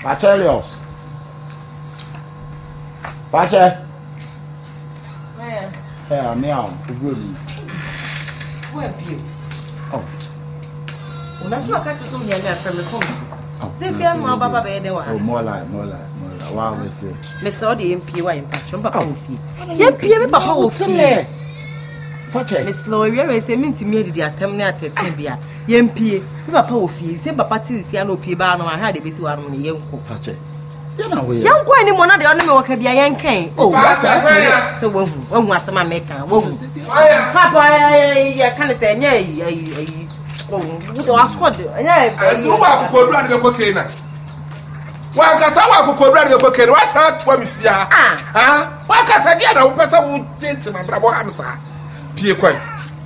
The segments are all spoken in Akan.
Pachelios. Pache. Yeah, meow. Good. Where you? Oh. Well, that's what I told you from the phone. Say, if you are Baba, oh, more like. Wow, we say. Miss Audi MP, why in Patchum, Papa? Yep, Papa will tell me. Miss Lawyer is a mint to me the attempt at Tibia. Yempie, Papa will feel, say Papa Tiziano Pibano, I had a busy one when you Pache. Young quite anyone at the only work of your young king. Oh, that's so one was my maker. Papa, I can't say, yea, oh, ask what, and you could run the cocaine. Why can someone could run the cocaine? What's not 12 years? Ah, why can I get a person who thinks my brother Hamza? Pierre Quay.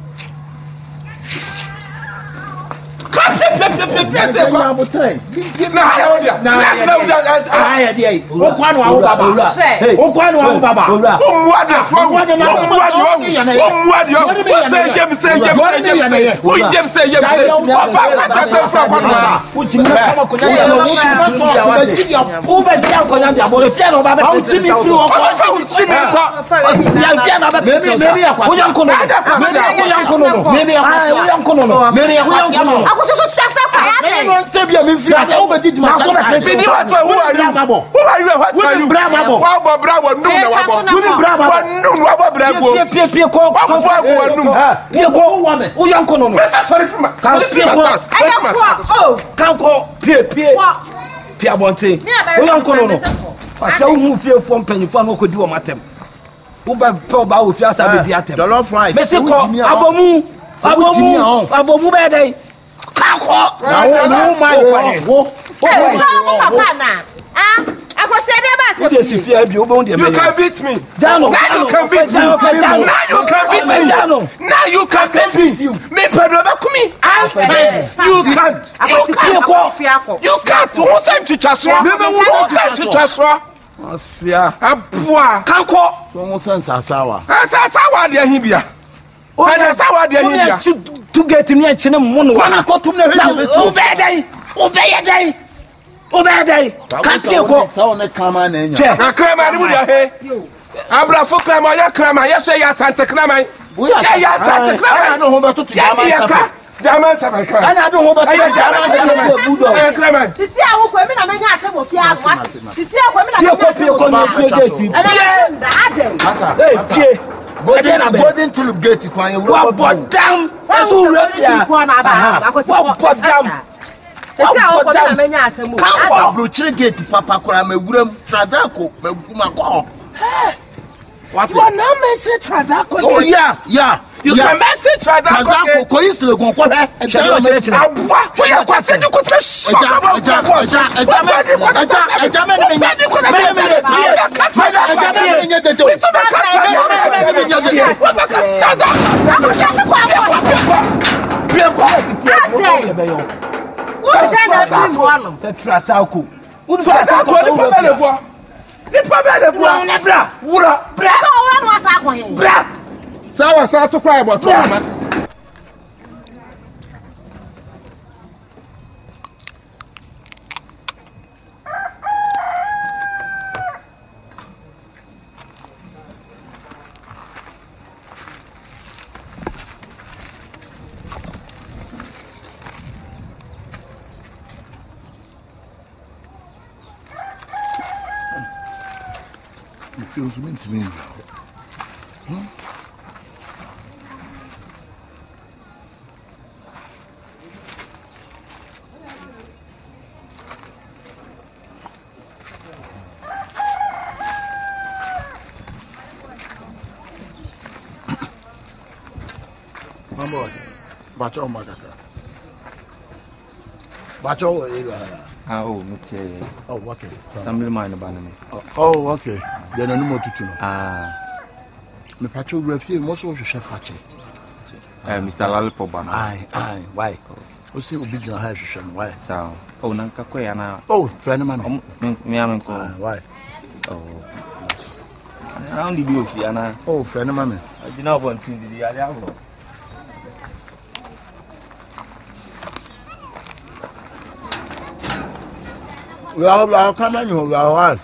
You can beat me. Now you can beat me. Now you can beat me. Me Pedro Bakumi. You can't. You can't. Who sent to Chaswa? Who sent to Chaswa? Asia. Abua. Kanko. So sense asawa. Asawa dia hibia. Asawa dia hibia. To get me a chin moon. Wana ko tum na hwe. Obey. Can't you go? So na krama na enya. Na krama ni mu dia he. Abra fo krama ya krama ya hwe ya sante krama. Ya sante krama no ho beto to diamond. Diamond sabe krama. Ana do ho beto diamond sabe. Krama. Tisi a wo ko mi na menya asem ofia agwa. Tisi a ko mi na menya asem. Asa. Hey, Golden Tulip Gate kwa ye wo bodam. Etu refia. Wo bodam. Can't blow gate, Papa Kora, my wooden Trazaco, my Gumako. What one message Trazaco? Oh, yeah. You can message Trazaco, Coisto, Goncola, and what is that one? Trazaco. What is Trazaco? The problem bra. So I start to cry about trauma. It feels mean to me now. Mambo, bacho magaka. Bacho oh, okay. Oh, okay. Assembly man banana. Oh, okay. Then no more to know. Me pacho refuse most of chef fache. Mr. Lalipo bana. Aye. Why? O see obi gina ha hwehwem. Why? So, oh nanka koya na. Oh, friend man. Me am ko. Why? Oh. I only do ofia na. Oh, friend man. I did not want to be the area. We are coming, you are one.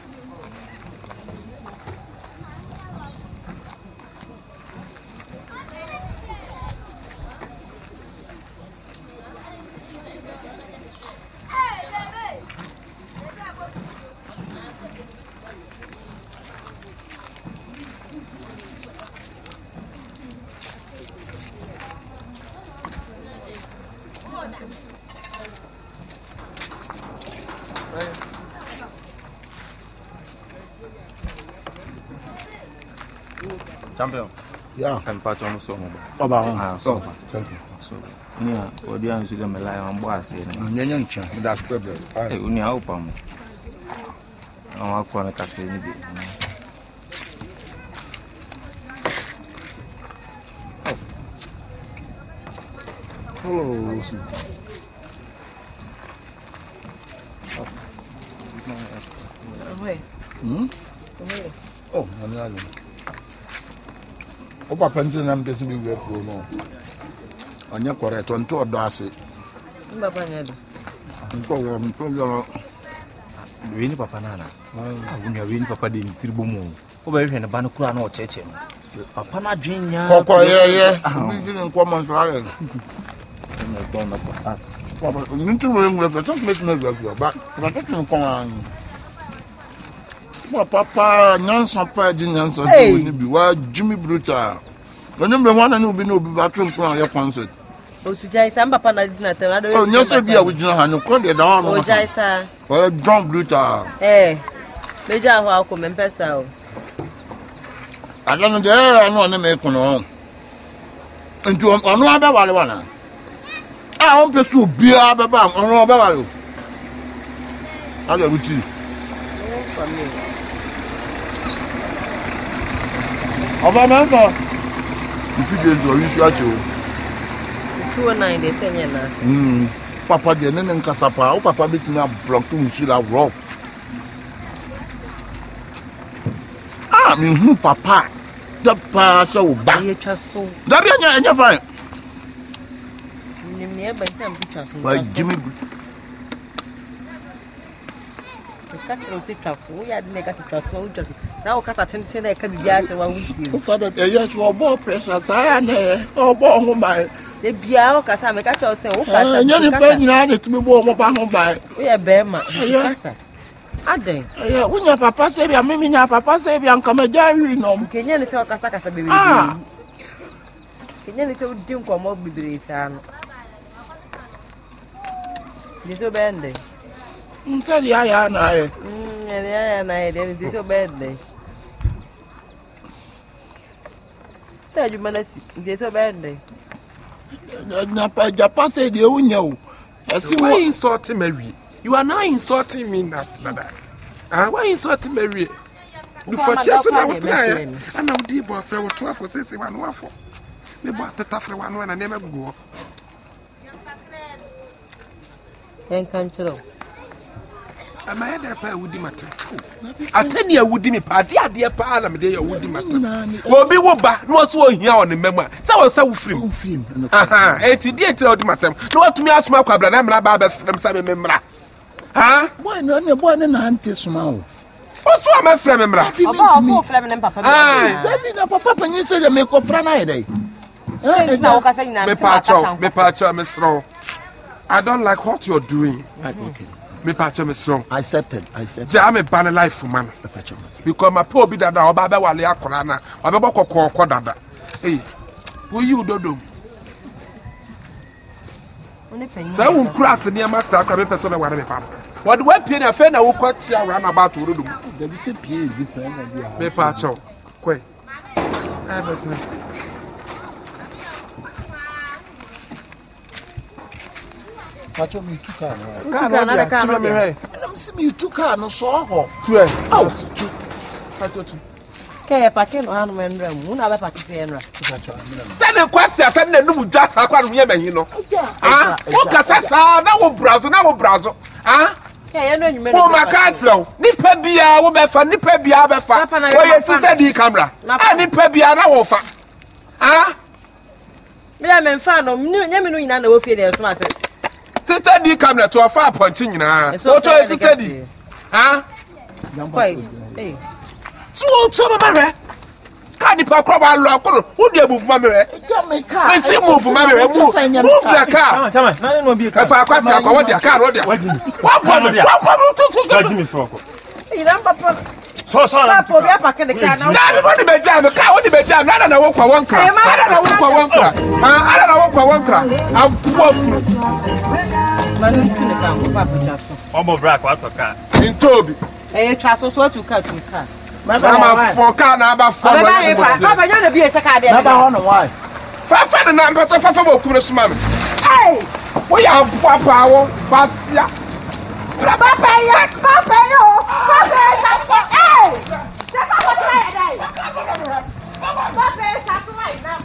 Champion. Yeah. I'm part of so much. So, thank you. So, yeah, or the answer to my lie on boss. That's problem. Hey, when you open, I want to cast any bit. Hello. Oh, I'm not. Oh, Papa, I'm just be with you. On your correct on to a dossy. Papa, Really, Papa Nana. When you're really Papa didn't tribumo. Over in a banocran or church. Papa, not dream, yeah. We didn't come on fire. Papa, you need to remember, don't make me love you, but I don't come on. Papa, nonsense, didn't answer. Be what Jimmy Brutal. Remember one and will be no bathroom for your concert. Oh, to Jai Sam Papa didn't tell. Oh, yes, I be a original hand of call it down. Oh, Jai Sir. Oh, John Brutal. Eh, Major, how come and pass out? I don't know there, I know the make on home. And to another one. I won't pursue beer, Baba, or no Baba. I don't know. Obamanga. You 2 days or you shot you. 209 they send you. Papa de nene nkasapa. O papa bit me block to Michela rough. Ah, me who papa. The pa so ba. You trust so. Da be anya fine. Ni me ba time trust. Why Jimmy catch no sit trap. We had make us trap so just. Now cause attention e ka bibia che wa wuti. Father, yes, we ball pressure say na. O ball ho mai. The bia o kasa me catch o say o kasa. Anya ni pa nyina de timi ball mo ba ho mai. We e be ma. Kasa. Aden. Yeah, when your papa say be me nya papa say be anka me jari no. Kenya ni say o kasa kasa bebe. Kenya ni say o di nkomo bibire sa no. This so bende. Say ya na e. Ya na e this so bende. Say you manasi. This so bende. Na pa Japan say de unya o. Why insulting Mary? You are now insulting me, not Nada. Why insulting Mary? You for church now what I and now dear boy for 12 for 61 for. Me bought the tough one and never go. En kanchiro. Am I there pa would matter? I tell you would me party at dear pa na me dey would matter. Wo bi wo ba no so ohia on the member. Say wo say wo free. Aha, e ti dey tell the matter. No what me asma kwabla na me ba ba frem say me memra. Ha? Boy no na ante suma o. Oso am frem memra. Oba o frem nem papa. That mean na papa penyin say me ko fra na e dey. Na o kasa nyina. Me pa cho me sro. I don't like what you're doing. Okay. Me patch me strong. Accepted. Ja me ban life for man. Because my poor be dada oba be wale akora na. Oba be kokoko dada. Hey. Who you dodo? Say won cross near master akwa me person be ware me pa. What we pie na fe na wo kwatia run about road mu. There be say pie different na dia. Me patch. Kwe. I be Pacho me took car. Another car. Let see me took car no so ho. Oh. Ke pacho no anu menra mu na be pacho se enra. Send the question send the no just akwa no ye mehin no. Ah, wo kasa sa na wo brazo. Ah? Ke ye no nyume. Wo maka tro. Nipa bia wo be fa, nipa bia be fa. Wo ye sister di camera. Ah, nipa bia na wo fa. Ah? Me la men fa no, nyame no nyina na wo fie de so ma se. Sister D camera to afa punching na. What to sister D? Hey. So mama. Ka di pa kro ba lo akoro. Who dey move mama re? Me see move mama re. Move the car. Chama, na no be car. Fa kwasi akwa what the car road there. What problem? Charge me for. Papa. So Papa, we are parking the car now. Na everybody be jam, car what be jam. Na na work for one car. Na na work for one car. Ah, na work for one car. I'm poor fruit. Man, you the car, Papa just. Omo bra kwa to car. In Toby. Eh, transfer so to car to car. Mama for car na ba for. Papa, you no be a second there. Never on why. Fa na number to fa mo kunu suma me. Hey! Wo ya papa wo, pasia. Papa yo. Hey! Papa what try dey. Papa start right now.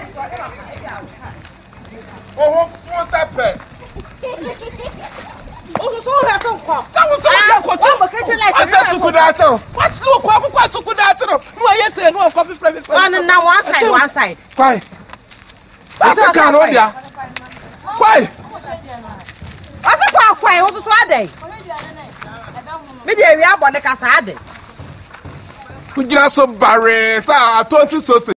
Oh, for sepe. O so ra so nko. Sa wo so ya ko to. O mo kete like. Asa sukudato. What no kwa sukudato no. No ye say no coffee free. One now one side. Why? That's a car road there. Why? What's it called? Why? What's the day? Me dey we abon the kasa ade. Kujira so bare sa atonti so